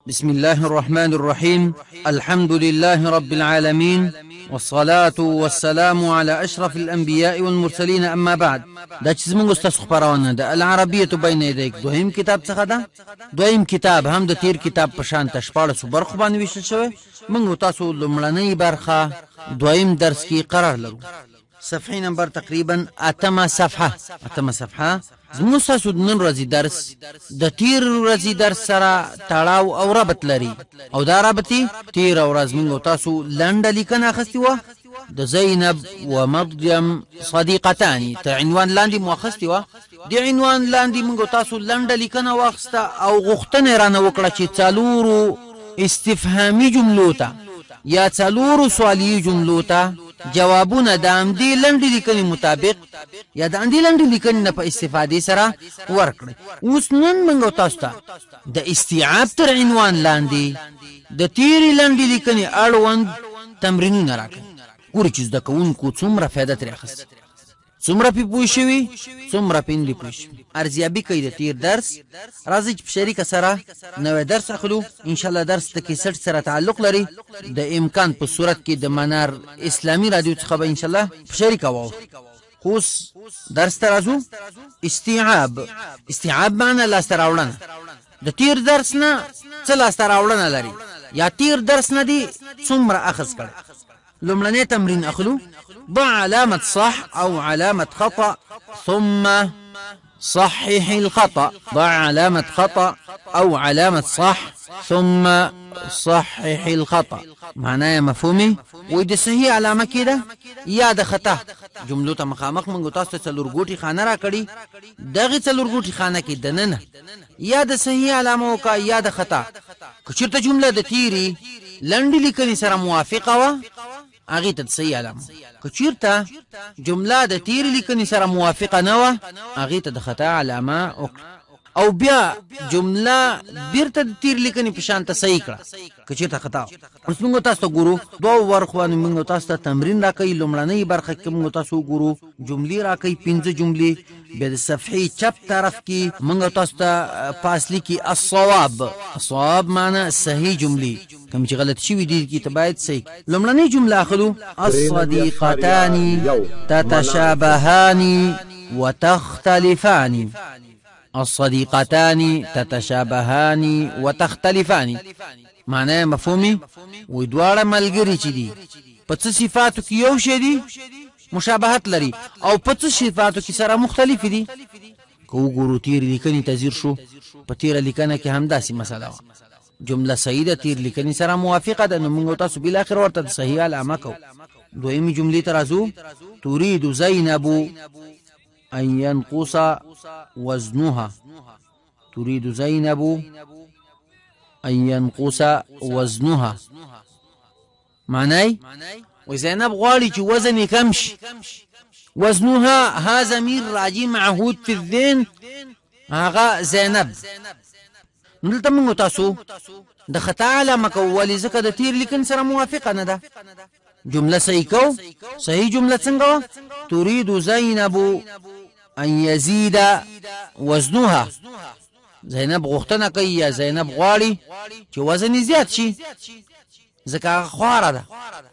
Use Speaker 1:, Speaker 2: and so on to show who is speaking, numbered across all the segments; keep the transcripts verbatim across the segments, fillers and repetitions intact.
Speaker 1: بسم الله الرحمن الرحيم. الحمد لله رب العالمين، والصلاة والسلام على أشرف الأنبياء والمرسلين. أما بعد، دا چې زموږ استاذ خبرونه د العربیة بین یدیک دویم کتاب څخه ده. دویم کتاب هم د تیر کتاب په شان ته شپاړسو برخو باندې ویشل شوی. موږ تاسو لومړنۍ برخه دویم درس کې قرار لرو. صفحه نمبر تقریبا اتمه صفحه اتمه صفحه زموږ تاسو د نن ورځې درس د تیر ورځې درس سره تړاو او ربط لري، او دا ربطي تیر ورځ موږ تاسو لنډه لیکنه اخیستې وه د زینب و مریم صدیقتان ته عنوان لاندې مو اخیستې وه. د عنوان لاندې موږ تاسو لنډه لیکنه واخیسته او غوښتنه یې رانه وکړه چې څلورو استفهامي جملو ته یا څلورو سوالي جملو ته جوابونه د همدې لنډې لیکنې مطابق یا د همدې لنډې لیکنې نه په استفادې سره ورکړئ. اوس نن موږ تاسو ته د استیعاب تر عنوان لاندې د تیرې لنډې لیکنې اړوند تمرینونه راکړئ. ګورئ چې زده کوونکو څومره فایده ترې اخیستې، څومره پې پوه شوي، څومره پې نه دي پوه شوي. ارزیابي کوي د تیر درس. راځئ چې په شریکه سره نوی درس اخلو. انشاءالله درس د کیسټ سره تعلق لري. د امکان په صورت کې د منار اسلامي رادیو څخه به انشاءالله په شریکه واورو. خو اوس درس ته راځو. استیعاب. استیعاب معنی لاسته راوړنه. د تیر درس نه څه لاسته راوړنه لري یا تیر درس نه دي څومره اخذ کړي. لومړنی تمرین اخلو. ضع علامة صح أو علامة خطأ ثم صحح الخطأ. ضع علامة خطأ أو علامة صح ثم صحح الخطأ. معناه مفهومي وإذا صحيح علامة كده يا ده خطأ. جملو ته مخامخ منګو تاسو ته څلورګوټي خانه را کړي. دغه څلورګوټي خانه کې دننه یا د صحیح علامه وکا یا د خطا. که چېرته جمله د تیری لنډې لیکنې سره موافقه وه هغې ته د صحیح علامه. که چېرته جمله د تیرې لیکنې سره موافقه نه وه هغې ته د خطا علامه وکړه، او بیا جمله بیرته د تیر لیکنې په شان ته صحیح کړه که چېرته خطا. اوس موږ تاسو ته ګورو دوو برخو باندې موږ تاسو ته تمرین راکوي. لومړنۍ برخه کې موږ تاسو وګورو جملې راکوي، پنځه جملې. بیا د صفحې چپ طرف کې موږ تاسو ته فاصلې کې الصواب. الصواب معنی صحیح جملې، کوم چې غلط شوي دي کې ته باید صحیح. لومړنۍ جمله اخلو. الصديقتان تتشابهان وتختلفان. الصديقتان تتشابهان وتختلفان. معنی مفهومي وې دواړه ملګري چې دي په څه صفاتو کې یو شی دي مشابهت لري او په څه صفاتو کې سره مختلف دي. که وګورو تیر لیکنې ته ځیر شو، په تیره لیکنه کې همداسې مسله وه. جمله صحیح ده، تیر لیکنې سره موافقه ده، نو موږ تاسو بالاخره ورته د صحیح علامه کوو. دویمې جملې ته راځو. تريد زینب أن ينقص وزنها. تريد زينب أن ينقص وزنها. معنی وزینب غواړي چې وزن یې کم شي. وزنها ها ضمیر راجع معهود في الذهن، هغه زینب. دلته موږ تاسو د خطا علامه کوو، ولې ځکه د تیر لیکن سره موافقه نه ده. جمله صحیح کو. صحیح جمله څنګه؟ تريد زینب ان یزید وزنها. زینب غوښتنه کوي یا زینب غواړي چې وزن زیات شي ځکه هغه خواره ده.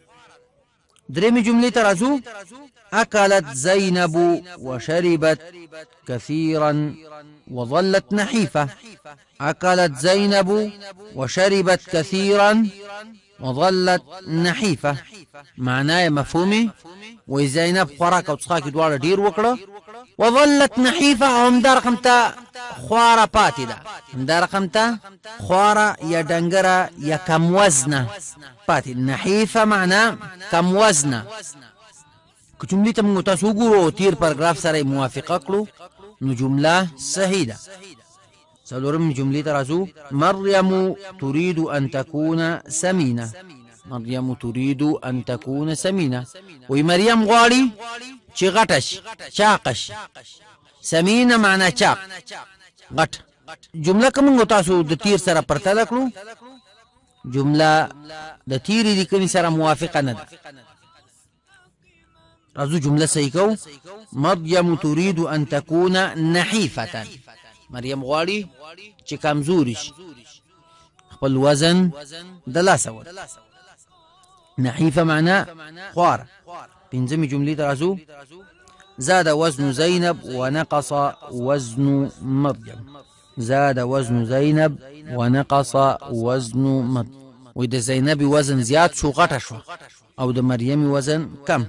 Speaker 1: درېمې جملې ته راځو. اکلت زینب وشربت كثيرا وظلت نحيفة. اکلت زینب وشربت كثيرا وظلت نحيفة. معناه مفهومي وې زینب خوراک او څښاک دواړه ډیر وکړه، وظلت نحيفة او همدا رقم ته خواره پاتې ده. همدا رقم ته خواره یا ډنګره یا کم وزنه پاتې. نحيفة معناه کم وزنه. که جملې ته موږ تاسو وګورو تیر پاراګراف سره موافقه کړو نو جمله صحیح ده. څلورمې جملې ته راځو. مریم تريد أن تكون سمينة. مریم تريد أن تكون سمينة. وی مریم غواړي چې غټه شي، چاقه شي. سمینه معنی چاق، غټ. جمله که موږ تاسو د تیر سره پرتله کړو جمله د تیرې لیکنې سره موافقه نه ده. راځو جمله صحیح کوو. مریم تريد أن تكون نحيفة. مریم غواړي چې کمزوري شي، خپل وزن د لاسه ور. نحیفه معنا خواره. پنځمې جملې ته راځو. زاد وزن زينب ونقص وزن مريم. زاد وزن زينب ونقص وزن مريم. وې د زینب وزن زیات شو غټه شو او د مریم وزن کم.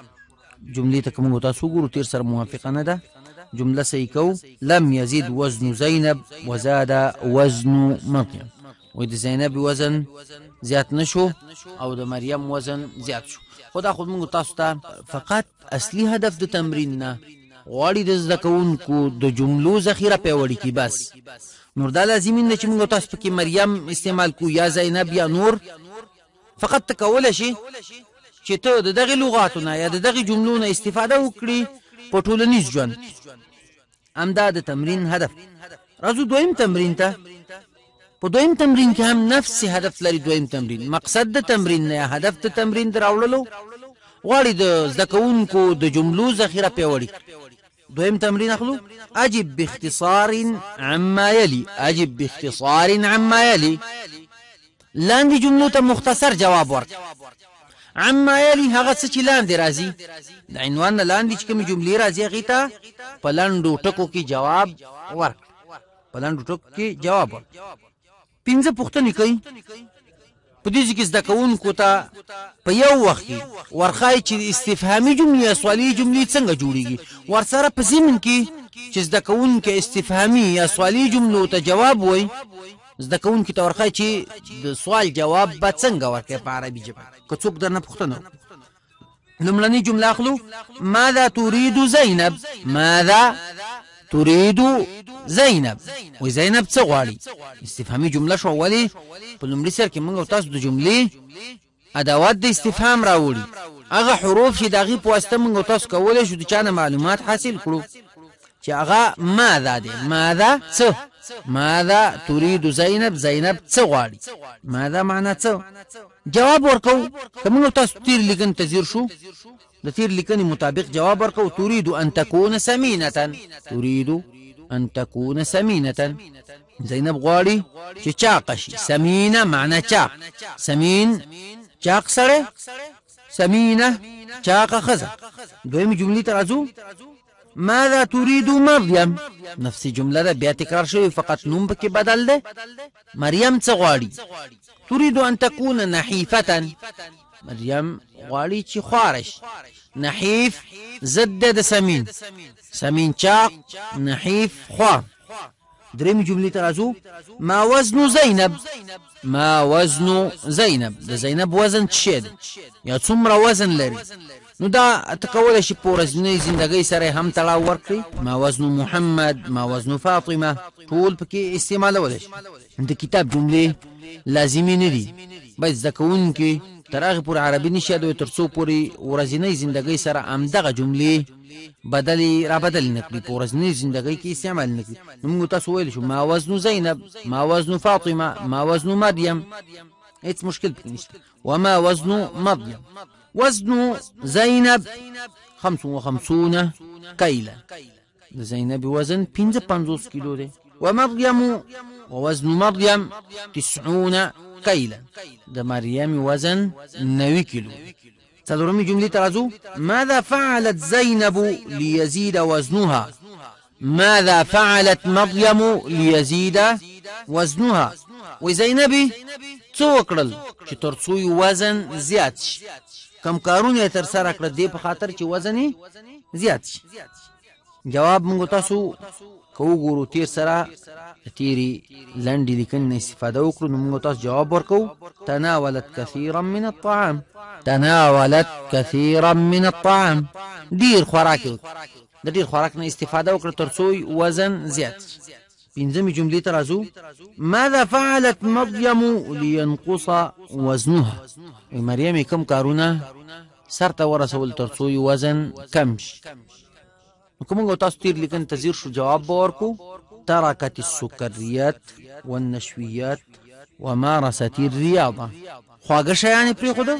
Speaker 1: جملې ته کوم تاسو ګورو تیر سره موافقه نه ده. جمله صحیح کو. لم يزيد وزن زينب وزاد وزن مريم. وې د زینب وزن زیات نشو او د مریم وزن زیات شو. خدا خود موږ تاسو ته فقط اصلي هدف د تمرین نه غواړي د زده کوونکو د جملو ذخیره پیاوړې کی. بس نور دا لازمي نه چې موږ تاسو پکې مریم استعمال کو یا زینب یا نور. فقط تکول شي چې ته د دغه لغاتو نه یا د دغه جملو نه استفاده وکړي په ټولنیز ژوند. همدا د تمرین هدف. راځو دویم تمرین ته. په دویم تمرین کې هم نفس هدف لري. دویم تمرین مقصد د تمرین نه هدف د تمرین دراوړلو غواړي د زده کوونکو د جملو ذخیره پیاوړې. دویم تمرین اخلو. اجب باختصار عما يلي. اجب باختصار عما يلي. لاندې جملو ته مختصر جواب ورک. عما يلي هغه څه چې لاندې راځي. د عنوان نه لاندې چې کومې جملې راځي هغې ته په لنډو ټکو کې جواب ورک. په لنډو ټکو کې جواب ورک. پنځه پوښتنې کوي. په دې کې زده کوونکو ته په یو وخت کې ورښایي چې استفهامي جملې یا سوالي جملې څنګه جوړېږي. ورسره په ضمن کې چې زده کوونکی استفهامي یا سوالي جملو ته جواب وایي زده کوونکي ته ورښایي چې د سوال جواب به څنګه ورکړي په عربي ژبه که څوک درنه پوښتنه وکړي. لومړنۍ جمله اخلو. ماذا تريد زينب. ماذا تريد زينب. و زینب څه غواړي. استفهامي جمله شو. ولې په لومړي سر کې موږ تاسو د جملې ادوات د استفهام راوړي. هغه حروف چې د هغې په واسطه موږ تاسو کولی شو د چا نه معلومات حاصل کړو چې هغه ماذا دی. ماذا څه. ماذا تريد زينب. زینب څه غواړي. ماذا معنا څه. جواب ورکو. که موږ تاسو تیر لیکن تزیر شو د تیر لیکنې مطابق جواب ورکو. تريد ان تكون سمينة. تريد ان تكون سمينة. زینب غواړي چې چاقه شي. سمینه معنا چاق. سمین چاق سړی. سمینه چاقه ښځه. دویمې جملې ته راځو. ماذا تريد مريم. نفس جمله ده بیا تکرار شوی فقط نوم پکې بدل ده. مریم څه غواړي. تريد ان تكون نحيفة. مریم غواړي چې خواره شي. نحیف ضد د سمین. سمین چاق. نحیف خوار. درېمې جملې ته راځو. ما وزن زینب. ما وزن زینب. د زینب وزن څه شی دی یا څومره وزن لري. نو دا ته کولی شي په ورځنۍ زندګۍ سره هم تړاو ورکړي. ما وزن محمد. ما وزن فاطمه. ټول پکې استعمالولی شي. د کتاب جملې لازمي نه دي. باید زده کوونکي تر هغې پورې عربي نشي یادوي تر څو پورې ورځنۍ زندګۍ سره همدغه جملې بدلې را بدلې نه کړي. په ورځنۍ زندګۍ کې استعمال نه کړي. نو موږ تاسو ویلی شو ما وزن زینب. ما وزن فاطمه. ما وزن مریم. هیڅ مشکل پکې نشته. وما وزن مریم. وزن زینب خمس وخمسون کیلا. د زینب وزن پنځه پنځوس کیلو دی. ومریم ووزن مریم تسعون كيلا. د مریم وزن نوي كيلو. څلورمې جملې ته راځو. ماذا فعلت زينب ليزيد وزنها. ماذا فعلت مريم ليزيد وزنها. وزينب څه وکړل چې تر څو وزن زیات شي. کم کارونه تر سره کړل دې په خاطر چې وزن زیات شي. جواب موږ تاسو کو ګورو تیر سره تیری لنډې لیکنې نه استفاده وکړو. نو موږ تاسو جواب ورکو. تناولت كثيرا من الطعام. تناولت كثيرا من الطعام. ډیر خوراک د ډیر خوراک نه استفاده وکړه تر څو وزن زیات. پنځمې جملې ته راځو. ماذا فعلت مریم لينقص وزنها. مریم کوم کارونه سرته ورسول تر څو وزن کم شي. کوم تاسو تیر لیکن تزیر شو جواب ورکو. تركت السكريات والنشويات ومارست الرياضة. خواږه شیان پرېښوده.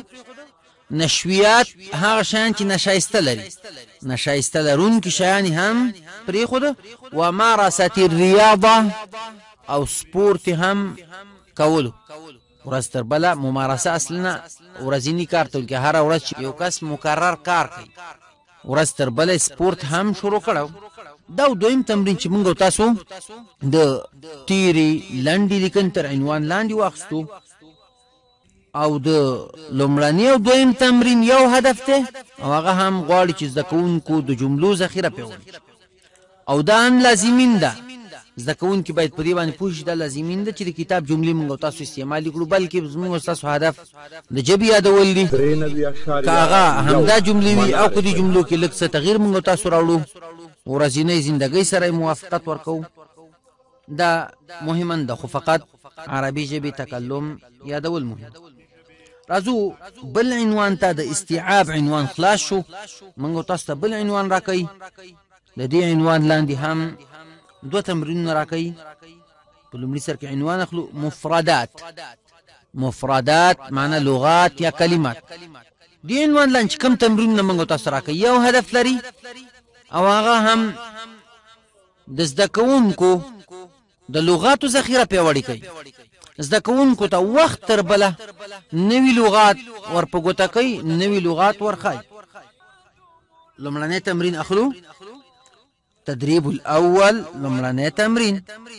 Speaker 1: نشویات هغه شیان چې نشایسته لري. نشایسته لرونکي شیان هم پرېښوده. ومارست الرياضة او سپورت هم کولو. ورځ تر بله ممارسه اصلنا ورځینی کار ته ویل کېږي. هره ورځ چې یو کس مکرر کار کوي ورځ تر بله سپورت هم شروع کړو. دا دویم تمرین چې موږ تاسو د تیرې لنډې لیکنې تر عنوان لاندې واخیستو او د لومړني او دویم تمرین یو هدف دی او هغه هم غواړي چې زده کوونکو د جملو ذخیره پیاوړې او دا هم لازمین ده. زده کوونکي باید په دې باندې پوه شي دا لازمین ده چې د کتاب جملې موږ تاسو استعمال کړو، بلکې زموږ تاسو هدف د ژبې یادول دي. که هغه همدا جملې وي او که دې جملو کې لږ څه تغییر موږ تاسو راوړو ورځنۍ زندګۍ سره موافقت ورکوو، دا مهمه ده. خو فقط عربي ژبې تکلم یادول مهم. راځو بل عنوان ته د استيعاب عنوان خلاص شو. موږ تاسو ته بل عنوان راکړي. د دې عنوان لاندې هم دو تمرینونه راکړي. په لومړي سر کې عنوان اخلو مفردات. مفردات معنی لغات یا کلمات. دې عنوان لاندې کوم تمرینونه موږ تاسو راکړي یو هدف لري او هغه هم د زده کوونکو د لغاتو ذخیره پیاوړې کوي. زده کوونکو ته وخت تر بله نوي لغات ور په ګوته کوي، نوي لغات ورښایي. لومړنی تمرین اخلو. تدريب الأول لمراني تمرين.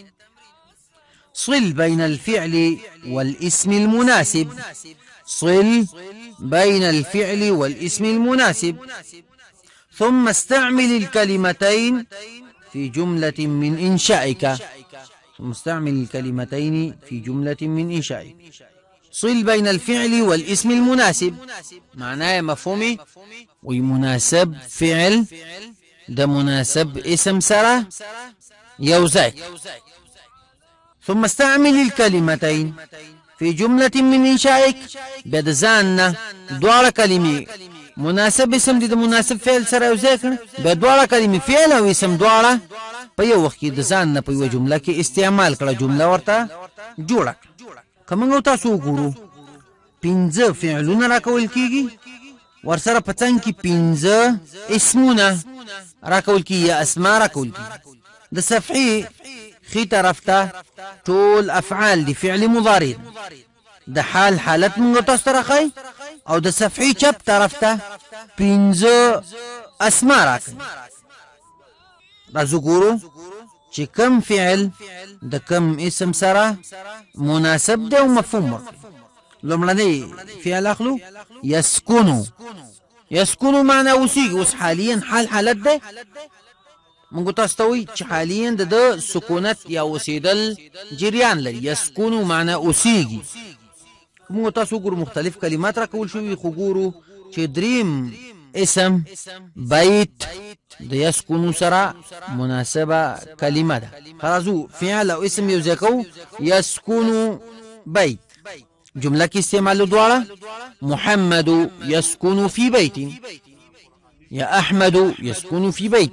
Speaker 1: صل بين الفعل والاسم المناسب. صل بين الفعل والاسم المناسب ثم استعمل الكلمتين في جملة من إنشائك. ثم استعمل الكلمتين في جملة من إنشائك. صل بين الفعل والاسم المناسب معناه مفهومي ومناسب فعل ده مناسب اسم سره يوزاي. ثم استعمل الكلمتين في جملة من إنشائك بدزان دوار كلمة مناسب اسم دي ده مناسب فعل سره يوزاي بدوار كلمة فعل او اسم دوار په یو وخت کې د ځان نه په یو جمله کې استعمال کړه، جمله ورته جوړه. کومه تاسو وګورو پنځه فعلونه راکول کیږي ورسره په څنګ کې پنځه اسمونه راکول کیږي یا اسماء راکول کیږي. د صفحې خي طرف ته ټول افعال دي فعل مضارع. د حال حالت موږ تاسو ته راخی او د صفحې چپ طرف ته پنځه اسماء راکړي. راځو ګورو چې کم فعل د کم اسم سره مناسب دی او مفهوم ورکړي. لومړنی فعل اخلو يسكنوا. يسكنوا معنى اوسیږي. اوس حاليا حال حالت ده موږ تاسو ته وایي چې حاليا د سکونت یا اوسیدل جریان لري. يسكنوا معنى اوسیږي. موږ تاسو ګورو مختلف کلمات راکول شوي خو ګورو چې دریم اسم بيت د يسكنوا سره مناسبه کلمه ده. خلاصو فعل او اسم یو ځای کوو. يسكنوا بيت جمله کی استعمال دواړه. محمد يسكن في بيت يا احمد يسكن في بيت.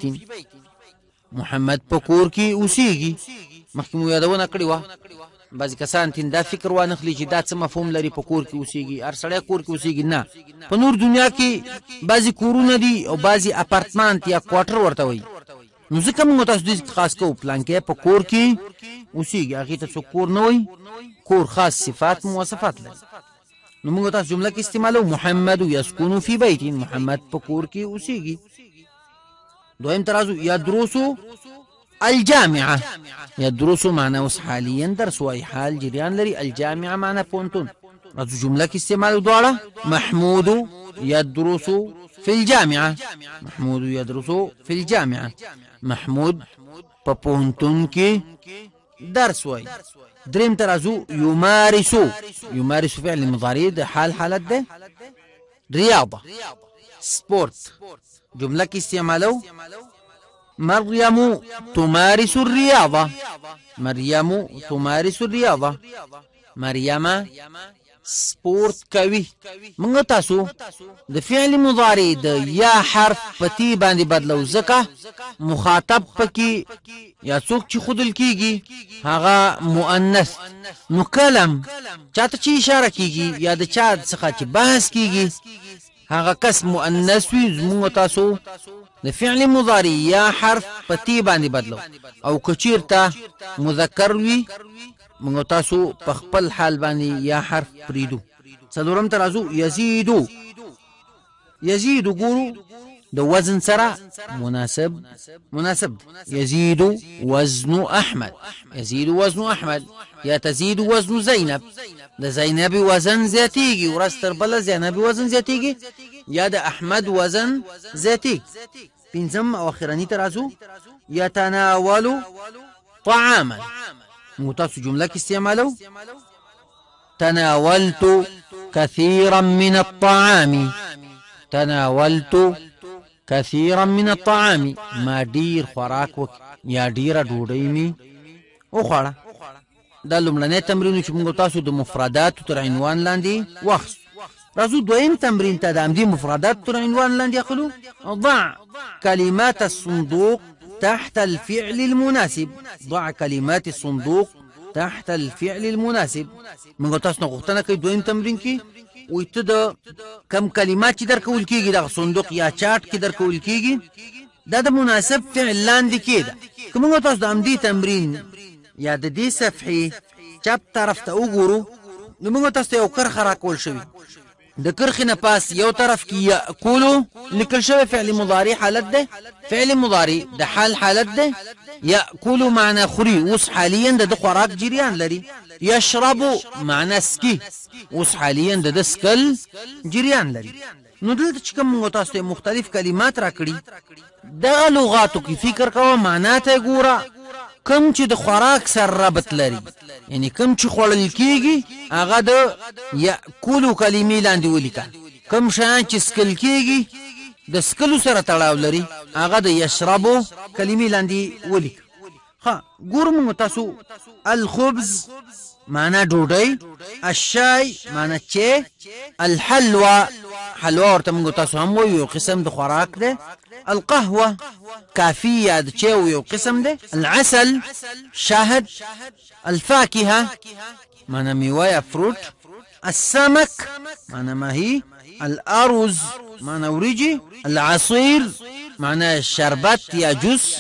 Speaker 1: محمد پکور کی اوسیږي. مخکې مو یادونه کړې وه بعضې کسان تین دا فکر وانخلي چې دا څه مفهوم لري په کور کې اوسیږي، هر سړی کور کې اوسیږي. نه، په نور دنیا کې بعضې کورونه دي او بعضې اپارتمانت یا کوارټر ورته وایي. نو ځکه موږ تاسو دې خاص کوو پلانکی په کور کې اوسیږي، هغې ته څوک کور نه وایي. کور خاص صفات مواصفات لري. نو موږ تاسو جمله کې استعمالو محمد يسكن في بيت. محمد په کور کې اوسیږي. دویم ترازو يدرسو الجامعة. يدرسو معنى اوس حاليا درس واي حال جريان لري. الجامعة معنى بونتون. راځو جمله کې استعمالو دواړه. محمود يدرس في الجامعة. محمود يدرس في الجامعة. محمود په پونتون کې درس واي. دریم ترازو يمارسو. يمارسو فعل مضارع ده حال حالت ده. رياضة سبورت جملة کی استعمالو. مريم تمارس الرياضة. مريم تمارس الرياضة. مريم سپورت کوي. موږ تاسو د فعل مضارع د یا حرف پتی باندې بدلو ځکه مخاطب پکې یا څوک چې خودل کیږي هغه مؤنث. نو کلم چاته چې اشاره کیږي یا د چا څخه چې بحث کیږي هغه کس مؤنث وي. موږ تاسو د فعل مضارع یا حرف پتی باندې بدلو او کچیرته مذکر وي موږ تاسو په خپل حال باندې یا حرف پریدو. څلورم ته راځو یزیدو. یزیدو ګورو د وزن سره مناسب مناسب يزيد وزن أحمد. يزيد وزن أحمد يا تزيد وزن زينب. د زينب وزن زياتيږي ورستر بل زينب وزن زياتيږي يا د أحمد وزن زياتي. پنځم او اخراني ترازو يتناول طعاما. متاسو جمله کې استعمالو تناولت كثيرا من الطعام. تناولت كثيرا من الطعام ما ډیر خوراک وک یا ډیره ډوډۍ می وخوړه. دا لومړنی تمرین چې موږ تاسو د مفردات تر عنوان لاندې واخیستو. راځو دویم تمرین ته د همدې مفردات تر عنوان لاندې اخلو. ضع كلمات الصندوق تحت الفعل المناسب. ضع كلمات الصندوق تحت الفعل المناسب. موږ تاسو نه غوښتنه کوي دویم تمرین کې وي ته د کم کلمات چې درکول کېږي د صندوق یا چاټ کې درکول کېږي دا د مناسب فعل لاندې کېده. که موږ تاسو د همدې تمرین یا د دې صفحې چپ طرف ته وګورو نو موږ تاسو ته یو کرښه راکول شوي. د کرښې نه پاس یو طرف کې یأکلو لیکل شوی فعل مضارع حالت ده. فعل مضارع د حال حالت ده. یأکلو معنی خوري اوس حاليا د خوراک جریان لري. یشربو معنی سکی اوس حاليا د سکل جریان لري. نو دلته چې کوم تاسو ته مختلف کلمات راکړي دغه لغاتو کې فکر کوه معنا ته ګوره کم چې د خوراک سره ربط لري یعنی کم چې خوړل کېږي هغه د یأکلو کلمې لاندې ولیکه. کم شیان چې سکل کېږي د سکلو سره تړاو لري هغه د یشربو کلمې لاندې ولیکه. ها ګورو موږ تاسو الخبز معنی ډوډۍ. الشاي معنی چای. الحلوى حلوه ورته موږ تاسو هم وایو یو قسم د خوراک ده. القهوه کافیه د چای یو قسم ده. العسل شاهد. الفاكهه معنی میوه یا فروټ. السمك معنی ماهی. الارز معنی وریجی. العصير معنی شربت یا جوس.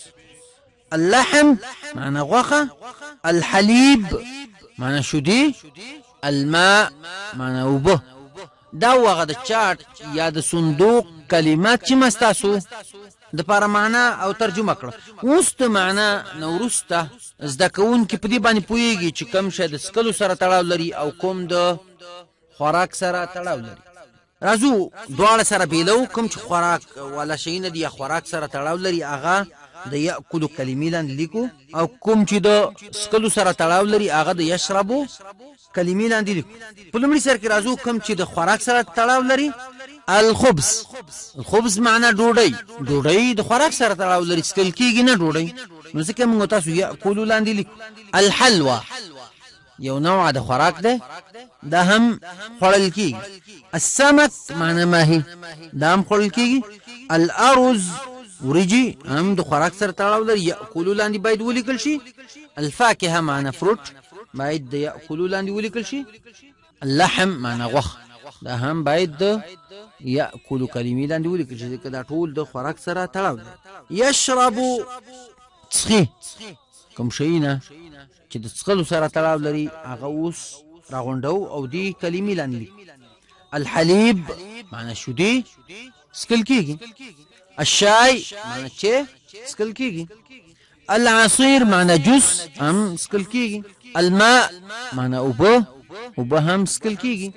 Speaker 1: اللحم معنی غوخه. الحليب معنی شودي. الماء معنی اوبه. دا وغه د چارت یا د صندوق کلمات چې مستاسو د پاره معنا او ترجمه کړه. اوس ته معنا نورسته زده کوونکي په دې باندې پوهیږي چې کوم شی د سکلو سره تړاو لري او کوم د خوراک سره تړاو لري. راځو دواړه سره بیلو. کوم چې خوراک ولا شي نه دی خوراک سره تړاو لري هغه د یأکلو کلمې لاندې لیکو او کوم چې د سکلو سره تړاو لري هغه د یشربو کلمې لاندې لیکو. په لومړي سر کې راځو کوم چې د خوراک سره تړاو لري. الخبز. الخبز معنی ډوډۍ. ډوډۍ د خوراک سره تړاو لري سکل کېږي نه ډوډۍ نو ځکه موږ تاسو یأکلو لاندې لیکو. الحلوه یو نوع د خوراک ده دا هم خوړل کېږي. السمك معنی ماهی دا هم خوړل کېږي. الارز وریجی هم د خوراک سره تړاو لري یأکلو لاندې باید ولیکل شي. الفاکهه معنی فروټ باید د یأکلو لاندې ولیکل شي. اللحم معنی غوښه دا هم باید د یأکلو کلمې لاندې ولیکل شي ځکه دا ټول د خوراک سره تړاو لري. یشربو څښي کوم شی نه چې د څښلو سره تړاو لري هغه اوس راغونډو او دې کلمې لاندې لیکو. الحليب معنی شودي سکل کېږي. الشاي معنی چای سکل کېږي. العصير معنی جوس هم سکل کېږي. الماء معنی اوبه اوبه هم سکل کېږي.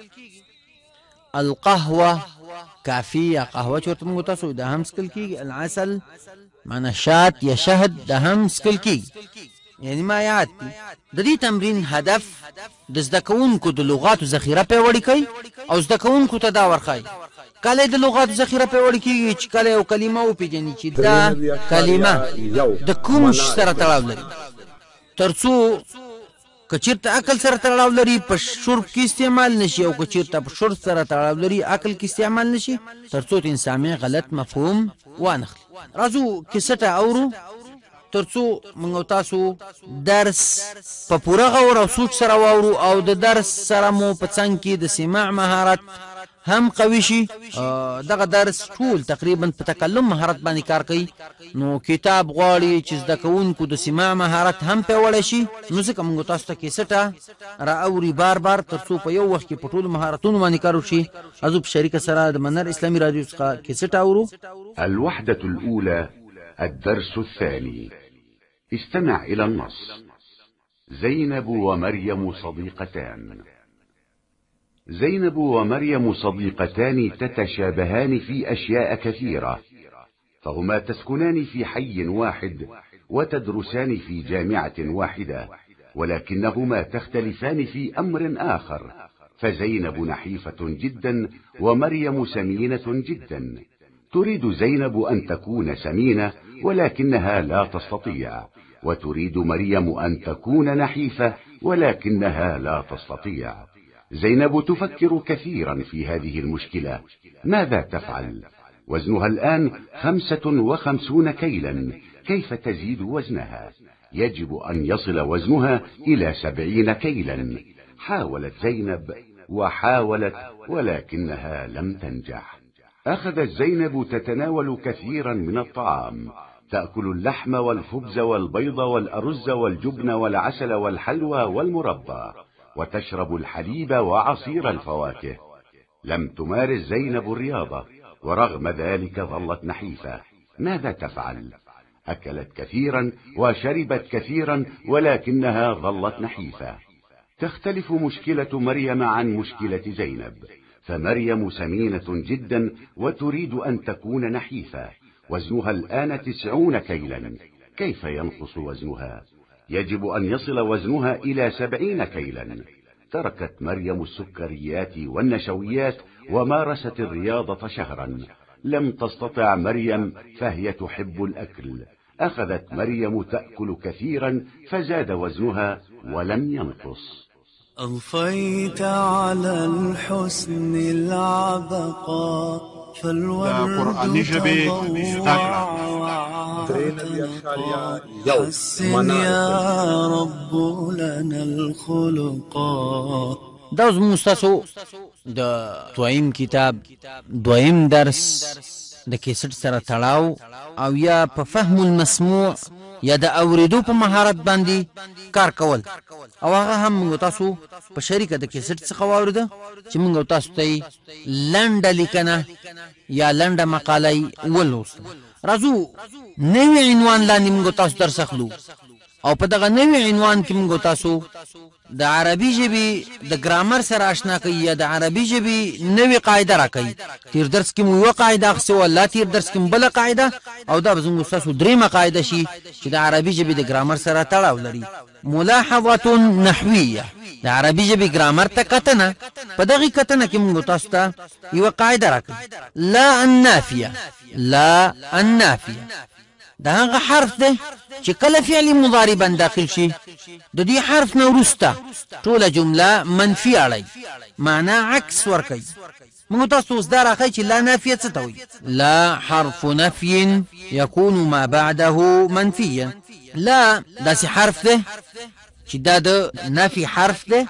Speaker 1: القهوه کافیه قهوه چې ورته موږ تاسو دا هم سکل کېږي. العسل معنی شات یا شهد دا هم سکل کېږي. یعنی ما یاد د دې تمرین هدف د زده کوونکو د لغاتو ذخیره پیاوړې کوي او زده کوونکو ته دا ورښایي کله د لغاتو ذخیره پیاوړې کېږي چې کله یو کلمه وپېژني چې دا کلمه د کوم شي سره تړاو لري. تر څو که چېرته عقل سره تړاو لري په شرب کې استعمال نشي او که چېرته په شرب سره تړاو لري عقل کې استعمال نشي تر څو د انسان غلط مفهوم وانخلي. راځو کیسټه اورو تر څو موږ تاسو درس په پوره غور او سوچ سره واورو او د درس سره مو په څنګ کې د سماع مهارت هم قوي شي دغه درس ټول تقریبا په تکلم مهارت باندې کار کوي نو کتاب غواړي چې زده کوونکو د سماع مهارت هم پیاوړی شي نو ځکه موږ تاسو ته کیسټه را اوري بار بار ترڅو په یو وخت کې په ټولو مهارتونو باندې کار وشي ازو په شریکه سره د منار اسلامي رادیو څخه کیسټه اورو.
Speaker 2: الوحدة الأولى الدرس الثاني. استمع إلى النص. زينب ومريم صديقتان. زينب ومريم صديقتان تتشابهان في أشياء كثيرة، فهما تسكنان في حي واحد وتدرسان في جامعة واحدة، ولكنهما تختلفان في أمر آخر، فزينب نحيفة جدا ومريم سمينة جدا. تريد زينب أن تكون سمينة ولكنها لا تستطيع، وتريد مريم أن تكون نحيفة ولكنها لا تستطيع. زينب تفكر كثيرا في هذه المشكلة، ماذا تفعل؟ وزنها الآن خمسة وخمسون كيلا، كيف تزيد وزنها؟ يجب أن يصل وزنها إلى سبعين كيلا. حاولت زينب وحاولت ولكنها لم تنجح. أخذت زينب تتناول كثيرا من الطعام، تأكل اللحم والخبز والبيض والأرز والجبن والعسل والحلوى والمربى، وتشرب الحليب وعصير الفواكه. لم تمارس زينب الرياضة، ورغم ذلك ظلت نحيفة. ماذا تفعل؟ أكلت كثيرا وشربت كثيرا ولكنها ظلت نحيفة. تختلف مشكلة مريم عن مشكلة زينب، فمريم سمينة جدا وتريد أن تكون نحيفة. وزنها الآن تسعون كيلا، كيف ينقص وزنها؟ يجب أن يصل وزنها إلى سبعين كيلا. تركت مريم السكريات والنشويات ومارست الرياضة شهرا. لم تستطع مريم، فهي تحب الأكل. أخذت مريم تأكل كثيرا فزاد وزنها ولم ينقص.
Speaker 3: أضفيت على الحسن العبقى فالورد تضوع حسن يا رب لنا الخلقا.
Speaker 1: دا اوس مستاسو د دویم کتاب دویم درس د کیسټ سره تړاو او یا په فهم المسموع یا د اوریدو په مهارت باندې کار کول او هغه هم موږ تاسو په شریکه د کیسټ څخه واورده چې موږ تاسو ته لنډه لیکنه یا لنډه مقاله ولوست. راځو نوې عنوان لاندې موږ تاسو درس اخلو او په دغه نوې عنوان کې موږ تاسو د عربي ژبې د ګرامر سره آشنا کوي یا د عربي ژبې نوې قاعده راکوي. تیر درس کې مو یو قاعده اخیستې وه، تیر درس کې مو بله قاعده او دا به زموږ ستاسو درېیمه قاعده شي چې د عربي ژبې د ګرامر سره تړاو لري. ملاحظة نحویه، د عربي ژبې ګرامر ته کتنه. په دغې کتنه کې موږ تاسو ته یوه قاعده راکوي، لا النافیه. لا النافیه دا هغه حرف دی چې کله فعل مضارع باندې داخل شي د دې حرف نه وروسته ټوله جمله منفي اړوي، معنا عکس ورکوي. موږ تاسو اوس دا راښیي چې لا نافیه څه ته وایي. لا حرف نفي يكون ما بعده منفيا. لا داسې حرف دی چې دا د نفي حرف دی،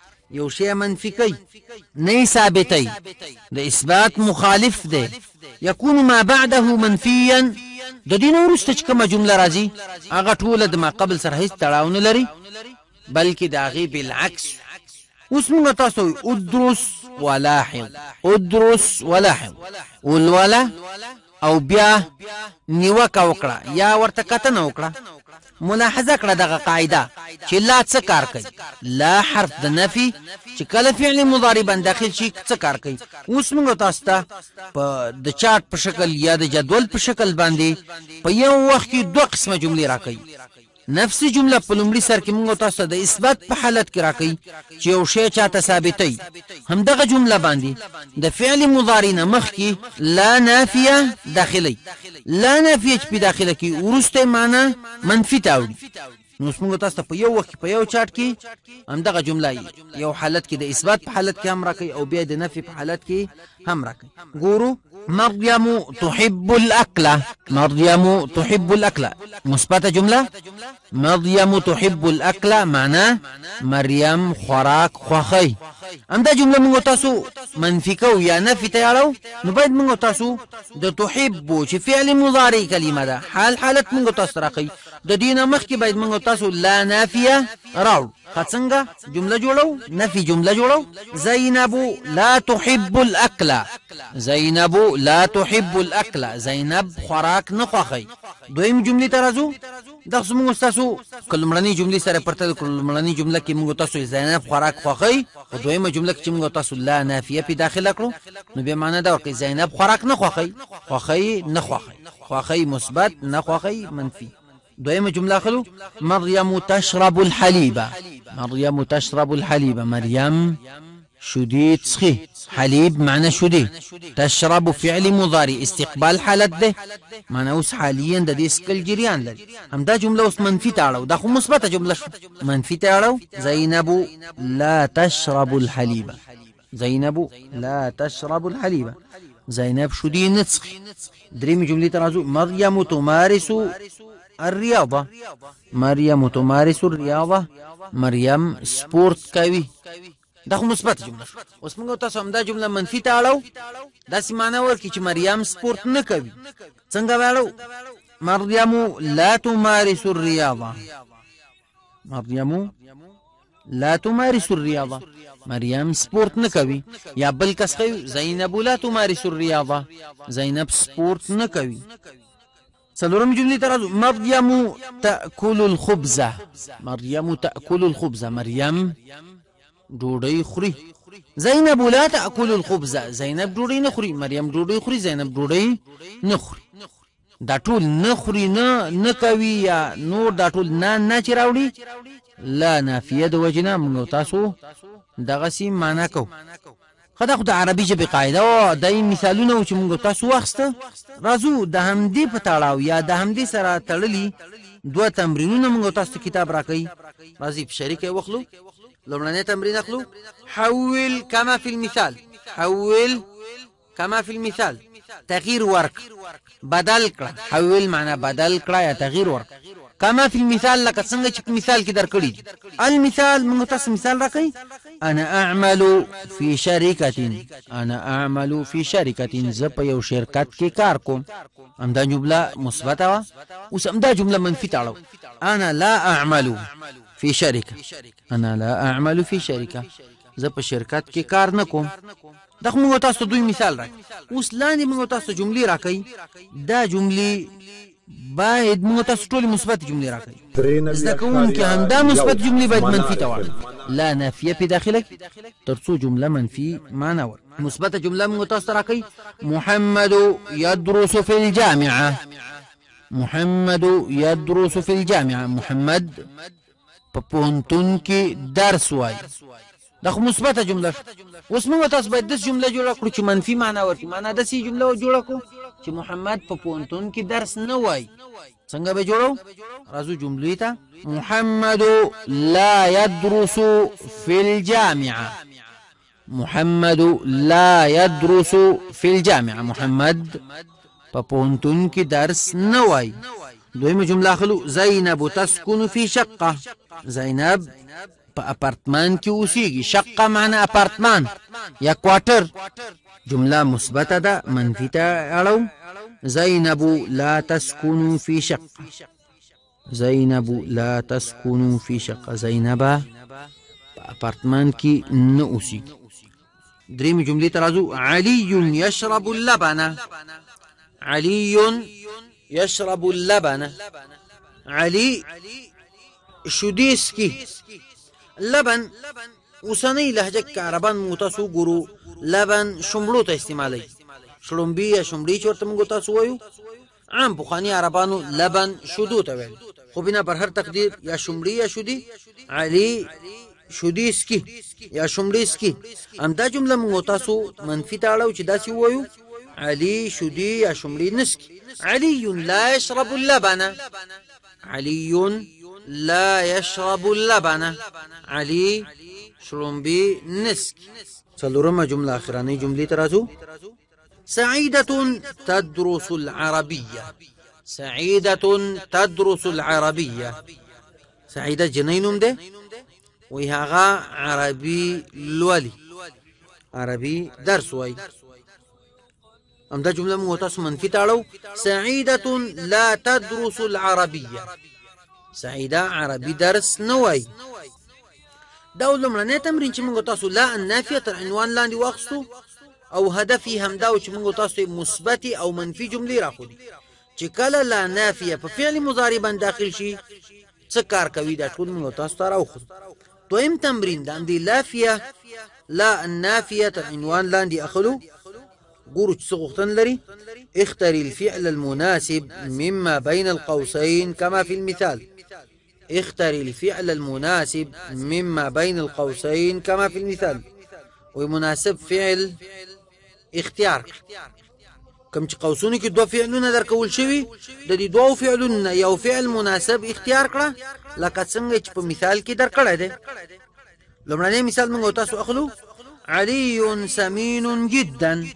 Speaker 1: یو شی منفي کوي نه ثابتوي، د اثبات مخالف دی. يكون ما بعده منفيا، د دې نه وروسته چې کومه جمله راځي هغه ټوله د ما قبل سره هیڅ تړاو نه لري بلکې د هغې بالعکس. اوس موږ تاسو ادرس ولاحظ، ادرس ولاحظ، ولوله او بیا نیوکه وکړه یا ورته کتنه وکړه، ملاحظه کړه دغه قاعده چې لا څه کار کوي. لا حرف د نفي چې کله فعل مضارع باندې داخل شي څه کار کوي. اوس موږ تاسو ته په د چارت په شکل یا د جدول په شکل باندې په یو وخت کې دوه قسمه جملې راکوي. نفس جمله په لومړي سر کې موږ تاسو ته د اثبات په حالت کې راکوي چې یو شی چاته ثابتوي. همدغه جمله باندې د فعل مضارع نه مخکې لا نافیه داخلي. لا نافیه چې په داخله کې وروسته معنا منفي تاوړي. نو موږ تاسو ته په یو وخت په یو چارت کې همدغه جمله یو حالت کې د اثبات په حالت کې هم راکوي او بیا د نفي په حالت کې هم راکوي. ګورو، مريم تحب الأكل. مريم تحب الأكل مثبت جملة. مريم تحب الأكل معناه مريم خوراک خوخی. همدا جمله موږ تاسو منفي کو یا نفي ته اړو نو باید موږ تاسو د تحب چې فعل مضارع کلمه ده حال حالت موږ تاسو راکې د دینه مخکې باید موږ تاسو لا نافيه راو څنګه جمله جوړو نفي جمله جوړو زينب لا تحب الاكل زينب لا تحب الاكل زينب خوراک نه خوخي دویم جمله ترازو د موږ تاسو کلمړنی جمله سره پرته کلمړنی جمله کې موږ تاسو زينب خوراک خوخي او دویمه جمله کې موږ تاسو لا نافيه په داخله کړو نو به معنی دا وکړي زينب خوراک نه خوخي خوخي نه خوخي خوخي مثبت نه خوخي منفي دویمه جمله خلو مريم تشرب الحليب مريم تشرب الحليب مريم شديد سخي حليب معنى شديد تشرب فعل مضارع استقبال حالت ده معنى اوس حاليا د دې سکل جریان لري هم دا جمله اوس منفي تاړو دا خو مثبته جمله شو منفي تاړو زينب لا تشرب الحليب زينب لا تشرب الحليب زينب شديد نسخي دريم جمله ترازو مريم تمارس الرياضة مريم تمارس الرياضة مريم سپورت کوي دا خو مثبت جمله اوس موږ تاسو هم دا جمله منفي ته اړو دا څه معنی ورکړي چې مریم سپورت نه کوي څنګه وایو مريم لا تمارس الرياضة مريم لا تمارس الرياضة مريم سپورت نه کوي یا بل کس کوي زينب لا تمارس الرياضة زينب سپورت نه کوي سلورم جمله ترازو مريم تأكل الخبز مريم تأكل الخبز مريم ډوډۍ خوري زينب لا تأكل الخبز زينب ډوډۍ نه خوري مريم ډوډۍ خوري زينب ډوډۍ نه خوري دا ټول نه خوري نه نه کوي یا نور دا ټول نه نه چې راوړي لا نافيه د وجنه موږ تاسو دغه سي معنا کو خدا خو د عربي ژبې قاعده او د مثالونو چې موږ تاسو واخسته راځو د همدې په تړاو یا د همدې سره تړلي دوه تمرینونه موږ تاسو کتاب راکړي راځي په شریکه وخلو لومړنی تمرین اخلو حول كما في المثال حول كما في المثال تغيير ورق بدل کړه حول معنا بدل کړه یا تغيير ورق كما في المثال لك څنګه چې مثال کې درکړي المثال موږ تاسو مثال راکړي انا اعمل في شركه انا اعمل في شركه ز په یو شرکت کې کار کوم همدا جمله مثبته وا اوس همدا جمله منفي تاړو انا لا اعمل في شركه انا لا اعمل في شركه ز په شرکت کې کار نه کوم دا موږ تاسو دوی مثال راکړي اوس لاندې موږ تاسو جملې راکړي دا جملې باید موږ تاسو ټول مثبت جملې راکړي زده کوونکي همدا مثبت جملې باید منفي ته واړي لا نافيه په داخله ترڅو جمله منفي معنا ور مثبت جمله موږ تاسو راکړي محمد يدرس في الجامعه محمد يدرس في الجامعه محمد په پوهنتون کې درس وایي دا خو مثبت جمله اوس موږ تاسو باید د جمله جوړه کړو چې منفي معنا ورکړي معنا د سی جمله جوړه کړو چې محمد په پوهنتون کې درس نه وایي څنګه به جوړو راځو جملې ته محمد لا يدرس في الجامعه محمد لا يدرس في الجامعه محمد په پوهنتون کې درس نه وایي دویمه جمله اخلو زينب تسكن في شقه زينب په اپارتمان کې اوسېږي شقه معنا اپارتمان یا کوارټر جمله مثبته ده منفي ته اړو زينب لا تسكن في شقه زينب لا تسكن في شقه زينب په اپارتمان کې نه اوسېږي دریم جمله ترازو علي يشرب اللبن علي يشرب اللبن علي شوديسكي لبن اوسنۍ لهجه کې عربان متاسو ګورو لبن شمړو ته استعمالي شړومبي یا شمړي چورته موږ تاسو وایو عام بخاني عربانو لبن شودو ته ویل خو بنا پر هر تقدیر یا شمړي یا شودي علي شوديسكي یا شمړيسكي همدا جمله موږ تاسو منفي تاړو چې داسې وایو علي شودي یا شمړي نسكي علي لا يشرب اللبن علي لا يشرب اللبن علي شرمبي نسك څلورمه جمله اخراني جمله ترازو سعيدة تدرس العربية سعيدة تدرس العربية سعيدة جنينم ده وهغا عربي لولي عربي درس وای. همدا جمله موږ تاسو منفي تاړو. سعيدة لا تدرس العربية. سعيدة عربي درس نه وای. دا لومړنی تمرین چې موږ تاسو لا النافیه تر عنوان لاندې واخستو او هدف یې همدا و چې موږ تاسو مثبت او منفي جملې راخودي چې کله لا نافیه په فعل مضارع باندې داخل شي څه کار کوي دا ټول موږ تاسو ته راوخو. دویم تمرین د دې لافیه لا النافیه تر عنوان لاندې اخلو. ګورو چې څه غوښتن لري. اختر الفعل المناسب مما بين القوسين كما في المثال. اختر الفعل المناسب مما بين القوسين كما في المثال. ومناسب فعل اختیار کوم چې قوسونو کې دوه فعلونه درکول شوي د دې دوه فعلونو یو فعل مناسب اختیار کړه لکه څنګه چې په مثال کې درکړی دی. لومړنی مثال موږ تاسو اخلو. علي سمين جدا.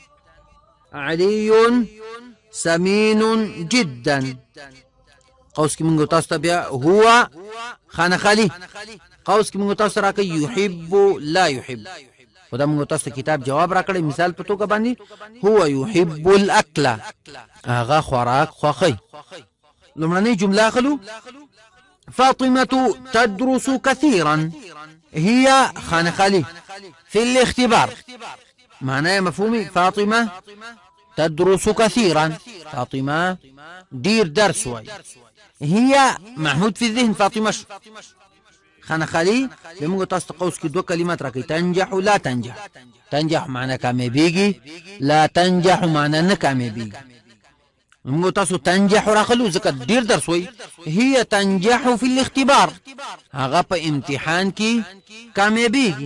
Speaker 1: علي سمين جدا. قوس کې موږ تاسو ته بیا هو خانخالي. قوس کې موږ تاسو راکړي يحب لا يحب. خدا موږ تاسو کتاب جواب راکړي مثال په توګه باندې هو يحب الاكل. هغه خوراک خوخي. لومړنۍ جمله اخلو. فاطمة تدرس كثيرا. هي خانخالي في الاختبار. معناه مفهومي. فاطمة تدرس كثيرا. فاطمة دير درس واي. هي معهود في الذهن فاطمة خانخالي. بموږ تاسو ته قوس کې دوه کلمات راکړي. تنجح لا تنجح. تنجح معنی کامیابیږي. لا تنجح معنی نه کامیابیږي. موږ تاسو تنجح راخلو ځکه ډیر درس وای. هي تنجح في الاختبار. هغه په امتحان کې کامیابیږي.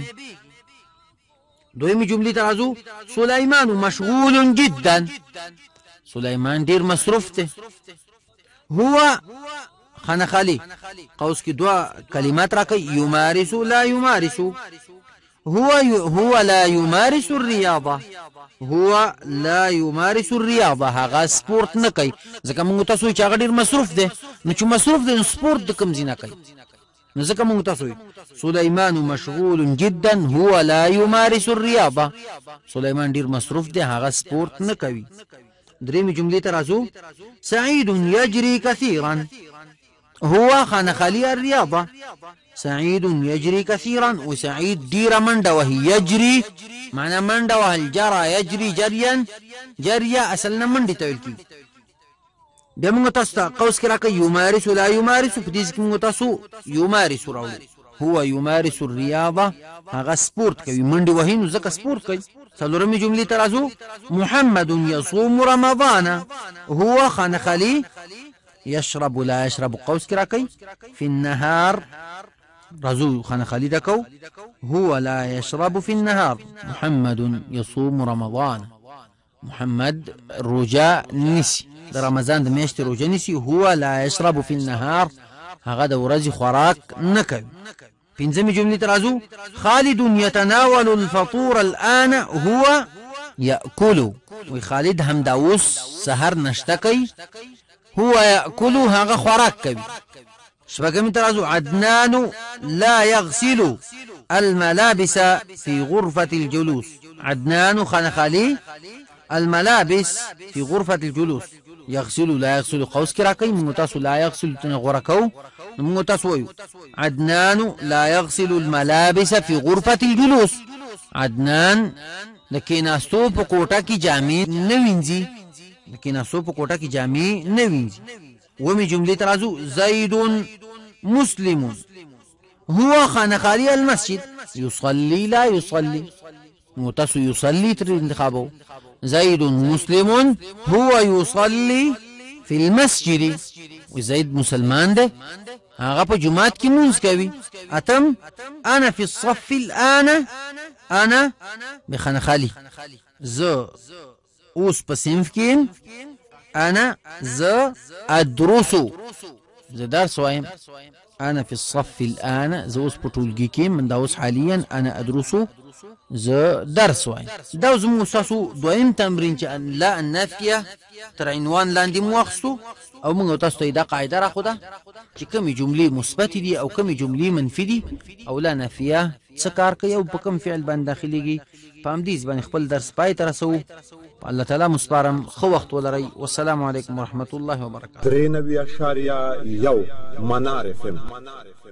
Speaker 1: دویمه جمله ترازو. سليمان مشغول جدا. سليمان ډیر مصروف دی. هو خانخالي قوس کې دوه کلمات راکړي. يمارس لا يمارس. هو هو لا يمارس الرياضة. هو لا يمارس الرياضة. هغه سپورت نه کوي ځکه موږ تاسو چې هغه ډیر مصروف دی. نو چې مصروف دی سپورت د کوم ځای نه کوي. نو ځکه موږ تاسو سليمان مشغول جدا هو لا يمارس الرياضة. سليمان ډیر مصروف دی هغه سپورت نه کوي. درېمې جملې ته راځو. سعيد يجري كثيرا. هو خانخالي الرياضة. سعيد يجري كثيرا. وسعيد دير منډه وهي يجري معنى منډه وهل جرى يجري جريا. جريا اصلنا منډه ته ویل کیږي. بیا موږ تاسو ته قوس کې راکړي يمارس لا يمارس. په دې کې موږ تاسو يمارس راوړو. هو يمارس الرياضة. هغه سپورت کوي منډه وهي نو ځکه سپورت کوي. څلورمې جملې ته راځو. محمد يصوم رمضان. هو خانخالي يشرب لا يشرب. قوس کې راکړي في النهار. رزو خانخالي دکو. هو لا يشرب في النهار. محمد يصوم رمضان. محمد رجاء نسي د رمضان د میاشتې روزه نیسي. هو لا يشرب في النهار. هغه د ورځې خوراک نه کوي. پنځمې جملې ته راځو. خالد يتناول الفطور الآن. هو يأكل. وی خالد هم دا اوس سحر نشته کوي. هو يأكل هغه خوراک کوي. شپږمې ته راځو. عدنان لا يغسل الملابس في غرفة الجلوس. عدنان خانخالي الملابس في غرفة الجلوس. يغسل لا يغسل قوس کې راکړي. موږ تاسو لا يغسل تنه غوړه کوو. موږ تاسو وایو عدنان لا يغسل الملابس في غرفة الجلوس. عدنان د کېناستو په کوټه کې جامې نه وینځي. د کېناستو په کوټه کې جامې نه وینځي. ومې جملې ته راځو. زيد مسلم. هو خانخالي المسجد. يصلي لا يصلي. موږ تاسو يصلي تر انتخابو. زيد مسلم. هو يصلي في المسجد. وزيد مسلمان ده هغه په جمعات کې مونږ کوي. اتم. انا في الصف الان. انا بخانخالي ز اوس په صنف کې. انا ز ادرس. ز درس وایم. انا في الصف الان. ز اوس په ټولګي کې من دا اوس حاليا انا ادرس. ز درس وایم. دا زموږ تاسو دویم تمرین چې لا النافیه تر عنوان لاندې مو واخستو او موږ تاسو ته دا قاعده راخو ده چې کومې جملې مثبت دي او کومې جملې منفي دي او لا نافیه څه کار کوي او په کوم فعل باندې داخليږي په همدې باندې خپل درس پای ته رسوو. الله تعالی مسپارم، خو وخت ولرئ. والسلام علیکم ورحمت الله وبرکاته.
Speaker 4: درې نوي اشاریه یو منار اف ام